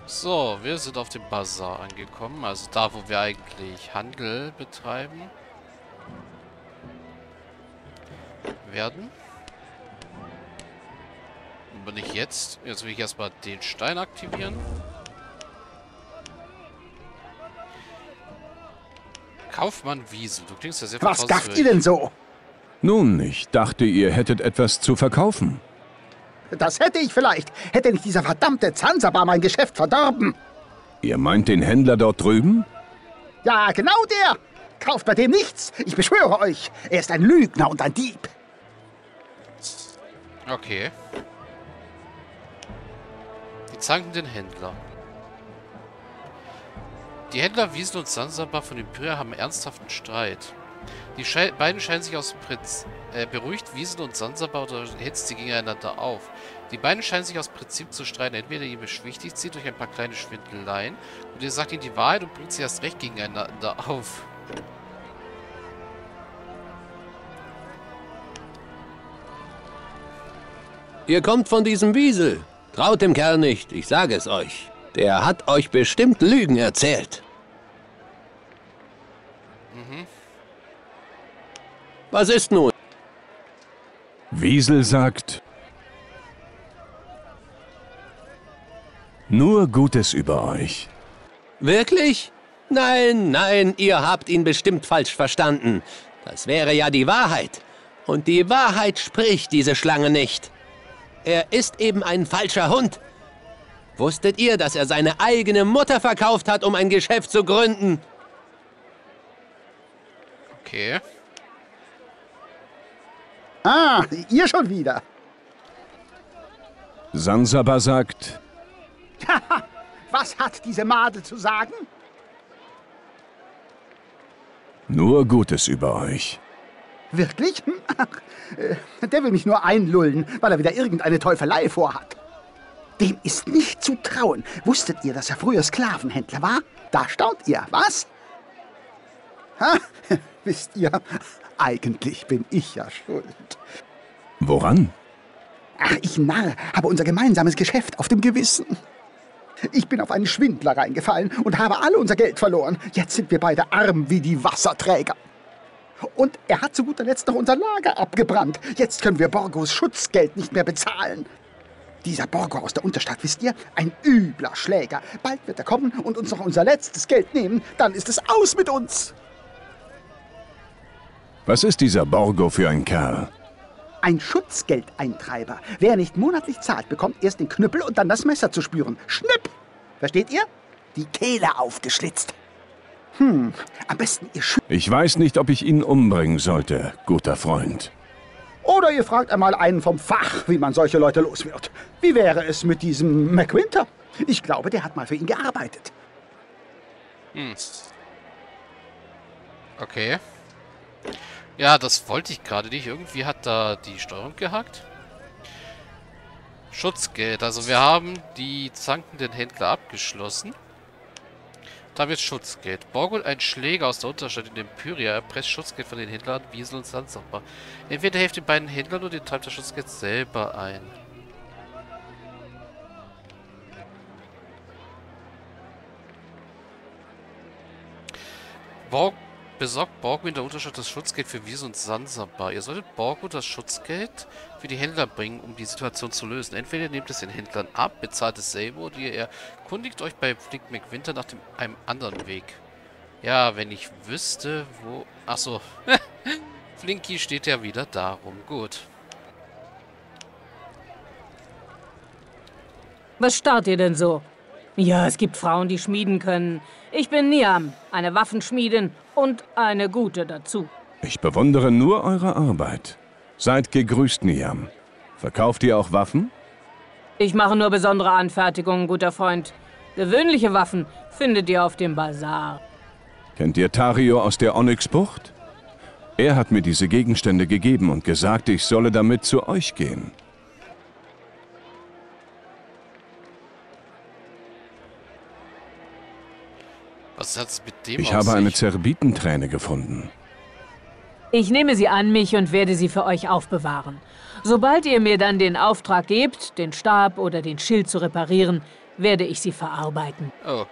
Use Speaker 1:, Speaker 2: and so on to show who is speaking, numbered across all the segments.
Speaker 1: So, wir sind auf dem Bazar angekommen, also da, wo wir eigentlich Handel betreiben werden. Aber nicht jetzt. Jetzt will ich erstmal den Stein aktivieren. Kaufmann Wiesel, du klingst ja sehr
Speaker 2: Was dacht ihr denn so?
Speaker 3: Nun, ich dachte, ihr hättet etwas zu verkaufen.
Speaker 2: Das hätte ich vielleicht. Hätte nicht dieser verdammte Zanzibar mein Geschäft verdorben.
Speaker 3: Ihr meint den Händler dort drüben?
Speaker 2: Ja, genau der. Kauft bei dem nichts. Ich beschwöre euch. Er ist ein Lügner und ein Dieb.
Speaker 1: Okay. Die zankenden Händler. Die Händler Wiesel und Zanzibar von Empyrea haben ernsthaften Streit. Die beiden scheinen sich aus dem Prinzip beruhigt Wiesel und Zanzibar oder hetzt sie gegeneinander auf. Die beiden scheinen sich aus Prinzip zu streiten. Entweder ihr beschwichtigt sie durch ein paar kleine Schwindeleien und ihr sagt ihnen die Wahrheit und bringt sie erst recht gegeneinander auf.
Speaker 4: Ihr kommt von diesem Wiesel. Traut dem Kerl nicht, ich sage es euch. Der hat euch bestimmt Lügen erzählt. Was ist nun?
Speaker 3: Wiesel sagt nur Gutes über euch.
Speaker 4: Wirklich? Nein, nein, ihr habt ihn bestimmt falsch verstanden. Das wäre ja die Wahrheit. Und die Wahrheit spricht diese Schlange nicht. Er ist eben ein falscher Hund. Wusstet ihr, dass er seine eigene Mutter verkauft hat, um ein Geschäft zu gründen?
Speaker 1: Okay.
Speaker 2: Ah, ihr schon wieder.
Speaker 3: Zanzibar sagt
Speaker 2: Was hat diese Made zu sagen?
Speaker 3: nur Gutes über euch.
Speaker 2: Wirklich? Ach, der will mich nur einlullen, weil er wieder irgendeine Teufelei vorhat. Dem ist nicht zu trauen. Wusstet ihr, dass er früher Sklavenhändler war? Da staunt ihr, was? Ha, wisst ihr, eigentlich bin ich ja schuld.
Speaker 3: Woran?
Speaker 2: Ach, ich Narr, habe unser gemeinsames Geschäft auf dem Gewissen. Ich bin auf einen Schwindler reingefallen und habe alle unser Geld verloren. Jetzt sind wir beide arm wie die Wasserträger. Und er hat zu guter Letzt noch unser Lager abgebrannt. Jetzt können wir Borgos Schutzgeld nicht mehr bezahlen. Dieser Borgo aus der Unterstadt, wisst ihr, ein übler Schläger. Bald wird er kommen und uns noch unser letztes Geld nehmen. Dann ist es aus mit uns.
Speaker 3: Was ist dieser Borgo für ein Kerl?
Speaker 2: Ein Schutzgeldeintreiber. Wer nicht monatlich zahlt, bekommt erst den Knüppel und dann das Messer zu spüren. Schnipp! Versteht ihr? Die Kehle aufgeschlitzt. Am besten ihr
Speaker 3: Ich weiß nicht, ob ich ihn umbringen sollte, guter Freund.
Speaker 2: Oder ihr fragt einmal einen vom Fach, wie man solche Leute los wird. Wie wäre es mit diesem McWinter? Ich glaube, der hat mal für ihn gearbeitet.
Speaker 1: Okay. Ja, das wollte ich gerade nicht. Irgendwie hat da die Steuerung gehackt. Schutzgeld. Also wir haben die zankenden Händler abgeschlossen. Da wird Schutzgeld. Borgul, ein Schläger aus der Unterstadt in Empyrea, erpresst Schutzgeld von den Händlern Wiesel und Zanzibar. Entweder hilft den beiden Händlern oder den treibt das Schutzgeld selber ein. Besorgt Borgo in der Unterstadt das Schutzgeld für Wiesel und Zanzibar. Ihr solltet Borgo das Schutzgeld für die Händler bringen, um die Situation zu lösen. Entweder ihr nehmt es den Händlern ab, bezahlt es selber, oder ihr erkundigt euch bei Flink McWinter nach einem anderen Weg. Ja, wenn ich wüsste, wo... Achso. Flinky steht ja wieder darum. Gut.
Speaker 5: Was starrt ihr denn so? Ja, es gibt Frauen, die schmieden können. Ich bin Niam, eine Waffenschmiedin und eine gute dazu.
Speaker 3: Ich bewundere nur eure Arbeit. Seid gegrüßt, Niam. Verkauft ihr auch Waffen?
Speaker 5: Ich mache nur besondere Anfertigungen, guter Freund. Gewöhnliche Waffen findet ihr auf dem Bazar.
Speaker 3: Kennt ihr Tario aus der Onyx-Bucht? Er hat mir diese Gegenstände gegeben und gesagt, ich solle damit zu euch gehen.
Speaker 1: Was hat's mit dem
Speaker 3: Ich
Speaker 1: auf
Speaker 3: habe eine
Speaker 1: sich?
Speaker 3: Zerbitenträne gefunden.
Speaker 5: Ich nehme sie an mich und werde sie für euch aufbewahren. Sobald ihr mir dann den Auftrag gebt, den Stab oder den Schild zu reparieren, werde ich sie verarbeiten.
Speaker 1: Oh.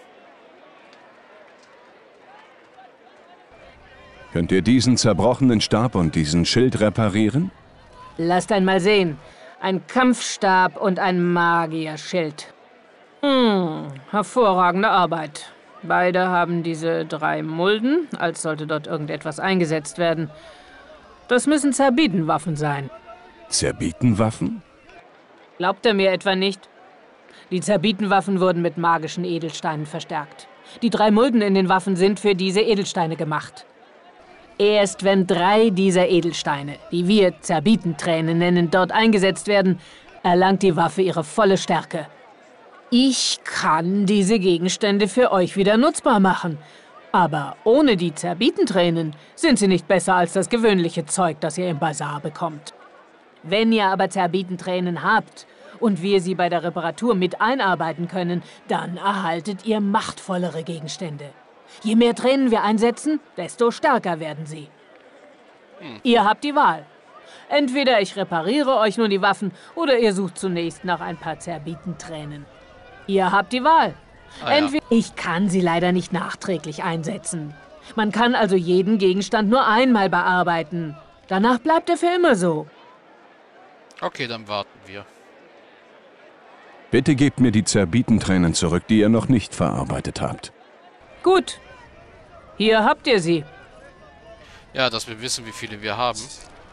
Speaker 3: Könnt ihr diesen zerbrochenen Stab und diesen Schild reparieren?
Speaker 5: Lasst einmal sehen. Ein Kampfstab und ein Magierschild. Hervorragende Arbeit. Beide haben diese 3 Mulden, als sollte dort irgendetwas eingesetzt werden. Das müssen Zerbitenwaffen sein.
Speaker 3: Zerbitenwaffen?
Speaker 5: Glaubt er mir etwa nicht? Die Zerbitenwaffen wurden mit magischen Edelsteinen verstärkt. Die 3 Mulden in den Waffen sind für diese Edelsteine gemacht. Erst wenn 3 dieser Edelsteine, die wir Zerbitentränen nennen, dort eingesetzt werden, erlangt die Waffe ihre volle Stärke. Ich kann diese Gegenstände für euch wieder nutzbar machen. Aber ohne die Zerbitentränen sind sie nicht besser als das gewöhnliche Zeug, das ihr im Bazar bekommt. Wenn ihr aber Zerbitentränen habt und wir sie bei der Reparatur mit einarbeiten können, dann erhaltet ihr machtvollere Gegenstände. Je mehr Tränen wir einsetzen, desto stärker werden sie. Ihr habt die Wahl. Entweder ich repariere euch nun die Waffen oder ihr sucht zunächst nach ein paar Zerbitentränen. Ihr habt die Wahl. Entweder ich kann sie leider nicht nachträglich einsetzen. Man kann also jeden Gegenstand nur einmal bearbeiten. Danach bleibt er für immer so.
Speaker 1: Okay, dann warten wir.
Speaker 3: Bitte gebt mir die Zerbitentränen zurück, die ihr noch nicht verarbeitet habt.
Speaker 5: Gut. Hier habt ihr sie.
Speaker 1: Ja, dass wir wissen, wie viele wir haben.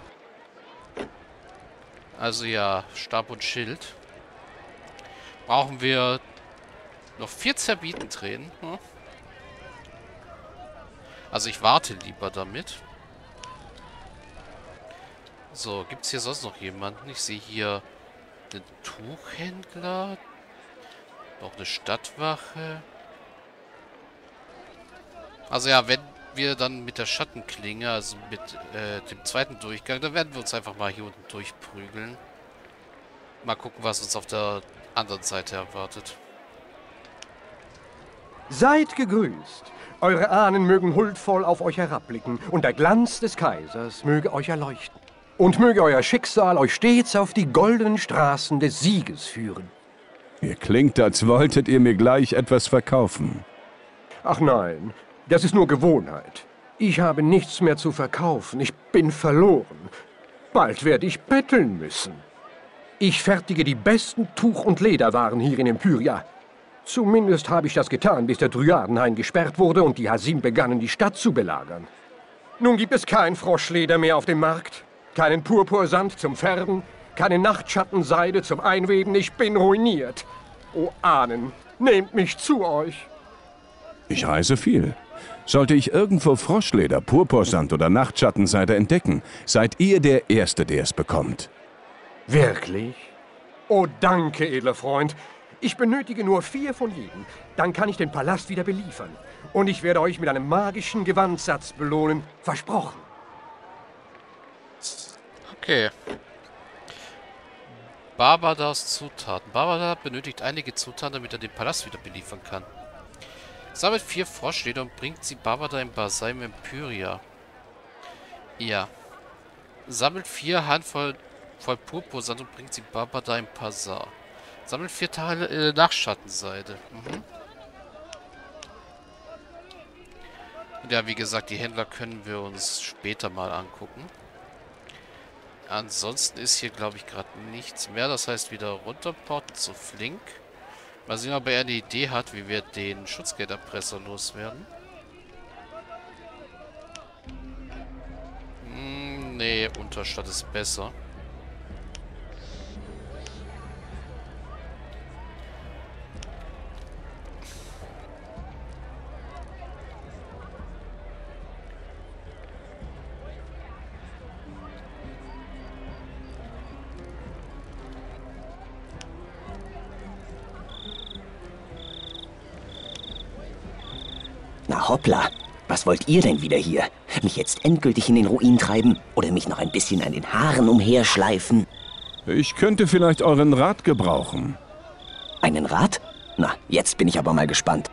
Speaker 1: Also ja, Stab und Schild. Brauchen wir noch 4 Zerbitentränen. Hm? Also ich warte lieber damit. So, gibt es hier sonst noch jemanden? Ich sehe hier einen Tuchhändler. Noch eine Stadtwache. Also ja, wenn wir dann mit der Schattenklinge, also mit dem zweiten Durchgang, dann werden wir uns einfach mal hier unten durchprügeln. Mal gucken, was uns auf der anderen Seite erwartet.
Speaker 6: Seid gegrüßt. Eure Ahnen mögen huldvoll auf euch herabblicken und der Glanz des Kaisers möge euch erleuchten. Und möge euer Schicksal euch stets auf die goldenen Straßen des Sieges führen.
Speaker 3: Ihr klingt, als wolltet ihr mir gleich etwas verkaufen.
Speaker 6: Ach nein, das ist nur Gewohnheit. Ich habe nichts mehr zu verkaufen. Ich bin verloren. Bald werde ich betteln müssen. Ich fertige die besten Tuch- und Lederwaren hier in Empyria. Zumindest habe ich das getan, bis der Dryadenhain gesperrt wurde und die Hasim begannen, die Stadt zu belagern. Nun gibt es kein Froschleder mehr auf dem Markt, keinen Purpursand zum Färben, keine Nachtschattenseide zum Einweben. Ich bin ruiniert. O Ahnen, nehmt mich zu euch.
Speaker 3: Ich reise viel. Sollte ich irgendwo Froschleder, Purpursand oder Nachtschattenseide entdecken, seid ihr der Erste, der es bekommt.
Speaker 6: Wirklich? Oh, danke, edler Freund. Ich benötige nur 4 von jedem. Dann kann ich den Palast wieder beliefern. Und ich werde euch mit einem magischen Gewandsatz belohnen. Versprochen.
Speaker 1: Okay. Barbadars Zutaten. Barbadar benötigt einige Zutaten, damit er den Palast wieder beliefern kann. Sammelt 4 Froschleder und bringt sie Barbadar im Bazar im Empyria. Ja. Sammelt 4 Handvoll voll Purpursand und bringt sie Barbadar im Bazar. Sammelt 4 Teile Nachtschattenseide. Und ja, wie gesagt, die Händler können wir uns später mal angucken. Ansonsten ist hier, glaube ich, gerade nichts mehr. Das heißt, wieder runterporten zu Flink. Mal sehen, ob er eine Idee hat, wie wir den Schutzgelderpresser loswerden. Nee, Unterstadt ist besser.
Speaker 7: Na hoppla, was wollt ihr denn wieder hier? Mich jetzt endgültig in den Ruin treiben oder mich noch ein bisschen an den Haaren umherschleifen?
Speaker 3: Ich könnte vielleicht euren Rat gebrauchen.
Speaker 7: Einen Rat? Na, jetzt bin ich aber mal gespannt.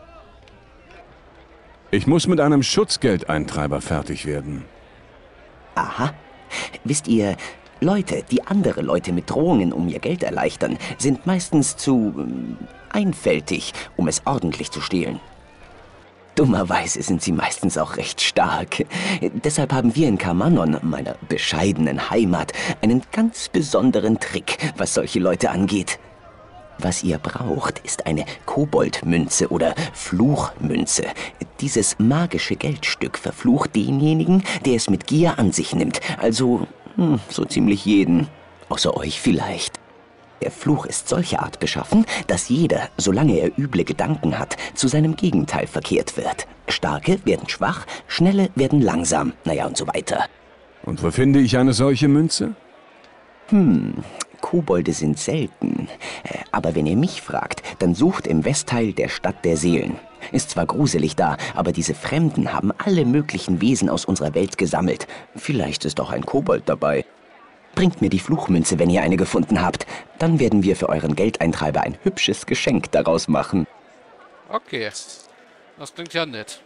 Speaker 3: Ich muss mit einem Schutzgeldeintreiber fertig werden.
Speaker 7: Aha. Wisst ihr, Leute, die andere Leute mit Drohungen um ihr Geld erleichtern, sind meistens zu einfältig, um es ordentlich zu stehlen. Dummerweise sind sie meistens auch recht stark. Deshalb haben wir in Karmanon, meiner bescheidenen Heimat, einen ganz besonderen Trick, was solche Leute angeht. Was ihr braucht, ist eine Koboldmünze oder Fluchmünze. Dieses magische Geldstück verflucht denjenigen, der es mit Gier an sich nimmt. Also so ziemlich jeden. Außer euch vielleicht. Der Fluch ist solcher Art beschaffen, dass jeder, solange er üble Gedanken hat, zu seinem Gegenteil verkehrt wird. Starke werden schwach, Schnelle werden langsam, naja und so weiter.
Speaker 3: Und wo finde ich eine solche Münze?
Speaker 7: Kobolde sind selten. Aber wenn ihr mich fragt, dann sucht im Westteil der Stadt der Seelen. Ist zwar gruselig da, aber diese Fremden haben alle möglichen Wesen aus unserer Welt gesammelt. Vielleicht ist auch ein Kobold dabei. Bringt mir die Fluchmünze, wenn ihr eine gefunden habt. Dann werden wir für euren Geldeintreiber ein hübsches Geschenk daraus machen.
Speaker 1: Okay. Das klingt ja nett.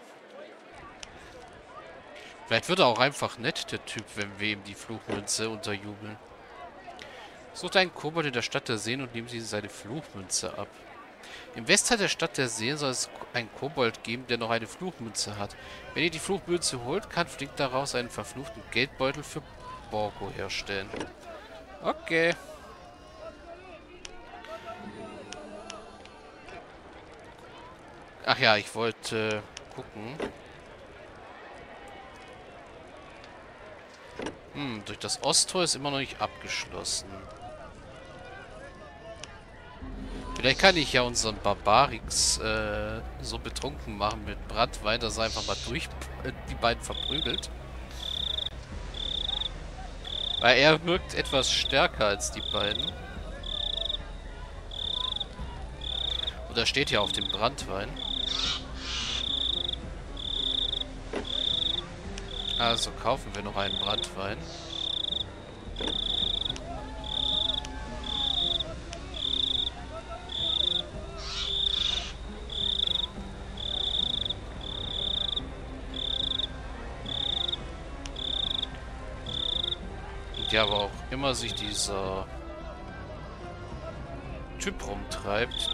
Speaker 1: Vielleicht wird er auch einfach nett, der Typ, wenn wir ihm die Fluchmünze unterjubeln. Sucht einen Kobold in der Stadt der Seen und nehmen Sie seine Fluchmünze ab. Im Westteil der Stadt der Seen soll es einen Kobold geben, der noch eine Fluchmünze hat. Wenn ihr die Fluchmünze holt, kann Flink daraus einen verfluchten Geldbeutel für Borgo herstellen. Okay. Ach ja, ich wollte gucken. Durch das Osttor ist immer noch nicht abgeschlossen. Vielleicht kann ich ja unseren Barbarix so betrunken machen mit Brandwein, dass er einfach mal durch die beiden verprügelt. Weil er wirkt etwas stärker als die beiden. Und er steht ja auf dem Brandwein. Also kaufen wir noch einen Brandwein. Ja, aber auch immer sich dieser Typ rumtreibt.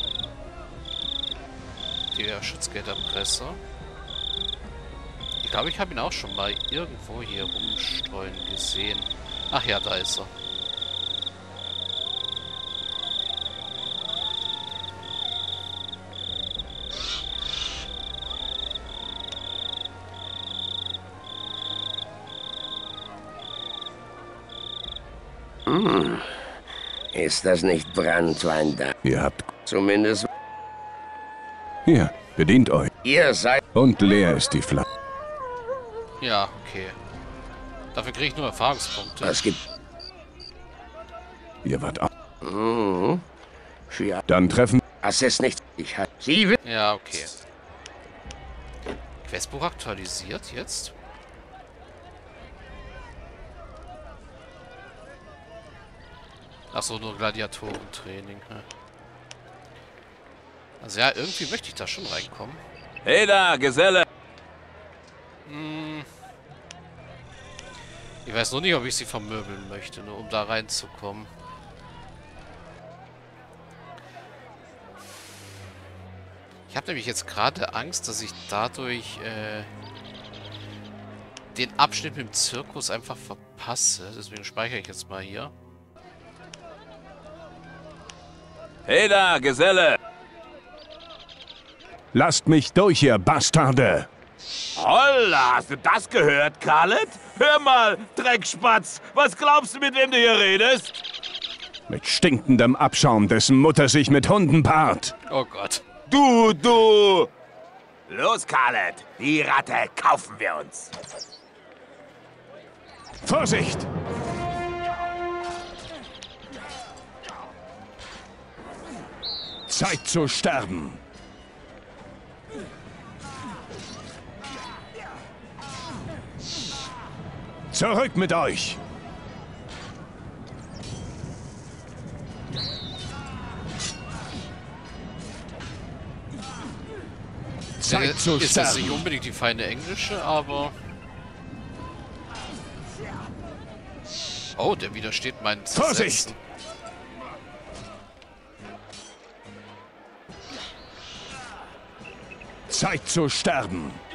Speaker 1: Der Schutzgelderpresser. Ich glaube, ich habe ihn auch schon mal irgendwo hier rumstreuen gesehen. Ach ja, da ist er.
Speaker 8: Ist das nicht Brandwein da?
Speaker 3: Ihr habt...
Speaker 8: Zumindest
Speaker 3: Hier, bedient euch.
Speaker 8: ihr seid...
Speaker 3: Und leer ist die Flasche.
Speaker 1: Ja, okay. Dafür kriege ich nur Erfahrungspunkte.
Speaker 8: Was gibt...
Speaker 3: Ihr wart auch.
Speaker 8: Ja,
Speaker 3: Dann treffen...
Speaker 8: das ist nicht... Ich hatte... Sie will...
Speaker 1: Ja, okay. Questbuch aktualisiert jetzt? Achso, nur Gladiatorentraining. Also ja, irgendwie möchte ich da schon reinkommen.
Speaker 9: Hey da, Geselle!
Speaker 1: Ich weiß nur nicht, ob ich sie vermöbeln möchte, nur um da reinzukommen. Ich habe nämlich jetzt gerade Angst, dass ich dadurch den Abschnitt mit dem Zirkus einfach verpasse. Deswegen speichere ich jetzt mal hier.
Speaker 9: Hey da, Geselle!
Speaker 3: Lasst mich durch, ihr Bastarde!
Speaker 9: Holla, hast du das gehört, Khaled? Hör mal, Dreckspatz, was glaubst du, mit wem du hier redest?
Speaker 3: Mit stinkendem Abschaum, dessen Mutter sich mit Hunden paart.
Speaker 1: Oh Gott.
Speaker 9: Du! Los, Khaled, die Ratte kaufen wir uns.
Speaker 3: Vorsicht! Zeit zu sterben. Zurück mit euch! Zeit zu
Speaker 1: Ist jetzt
Speaker 3: sterben.
Speaker 1: nicht unbedingt die feine englische, aber... Oh, der widersteht meinen
Speaker 3: Vorsicht!
Speaker 1: Sätzen.
Speaker 3: Zeit zu sterben.